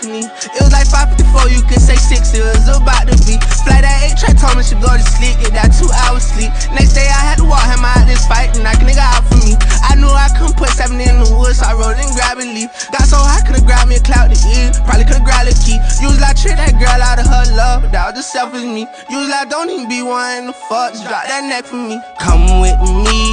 balcony. It was like 5:54, you could say 6, it was about to be. Flight at 8, Trey told me she go to sleep, get that 2 hours sleep. Next day I had to walk him out this fight and knock a nigga out for me. I knew I couldn't put 7 in the woods, so I rolled and grabbed a leaf. Got so high, could've grabbed me a clout to eat. Probably could've grabbed a key. Usually I trick that girl out of her love, but that was just selfish me. Usually I don't even be wanting to fuck, just drop that neck for me. Come with me.